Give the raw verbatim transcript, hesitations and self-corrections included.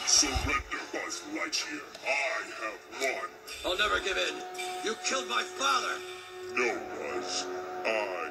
Surrender, Buzz Lightyear. I have won. I'll never give in. You killed my father. No, Buzz. I